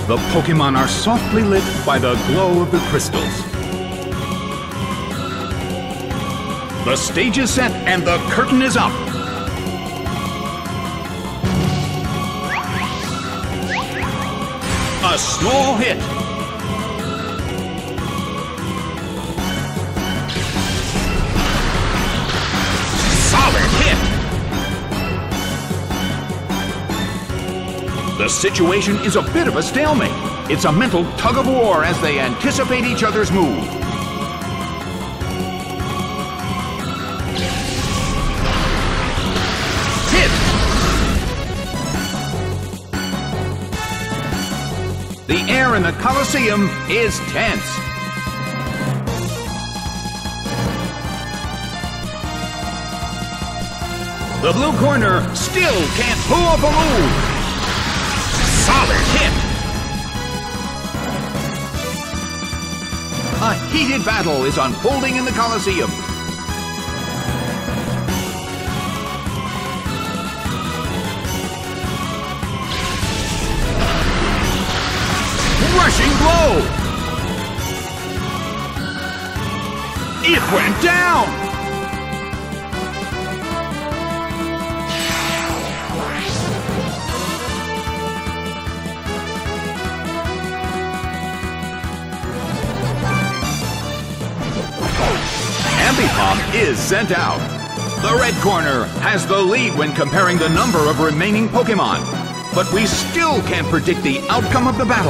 The Pokémon are softly lit by the glow of the crystals. The stage is set and the curtain is up. A small hit. Solid hit. The situation is a bit of a stalemate. It's a mental tug of war as they anticipate each other's move. Hit. The air in the Colosseum is tense. The blue corner still can't pull off a move. Solid hit. A heated battle is unfolding in the Colosseum. Rushing blow! It went down! Ambipom is sent out. The red corner has the lead when comparing the number of remaining Pokémon, but we still can't predict the outcome of the battle.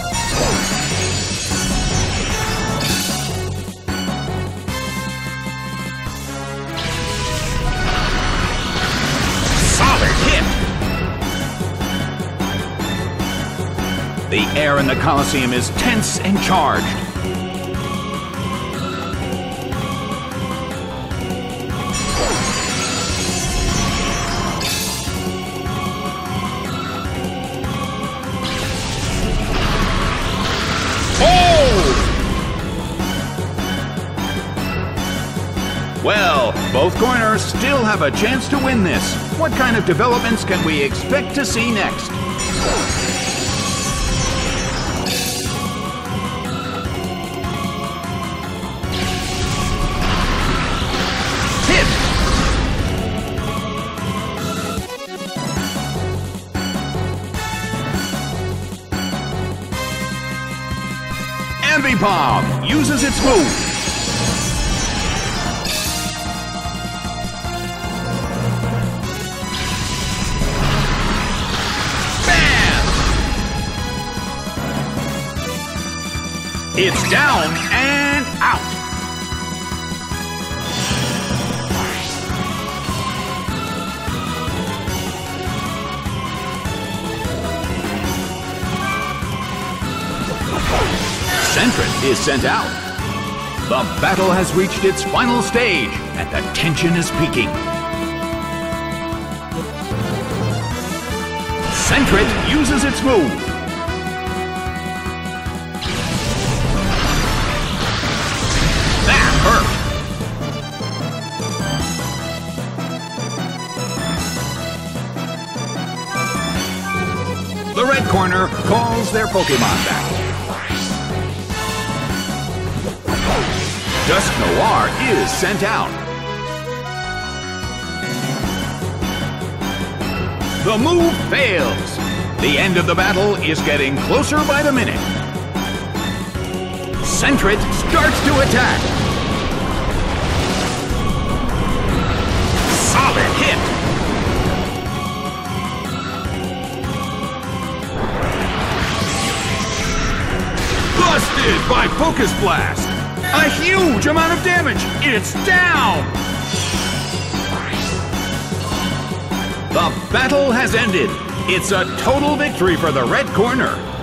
Solid hit! The air in the Colosseum is tense and charged. Well, both corners still have a chance to win this. What kind of developments can we expect to see next? Hit! Ambipom uses its move. It's down and out. Sentret is sent out. The battle has reached its final stage and the tension is peaking. Sentret uses its move. The red corner calls their Pokémon back. Dusknoir is sent out. The move fails. The end of the battle is getting closer by the minute. Sentret starts to attack. Solid hit. Busted by Focus Blast! A huge amount of damage! It's down! The battle has ended. It's a total victory for the red corner.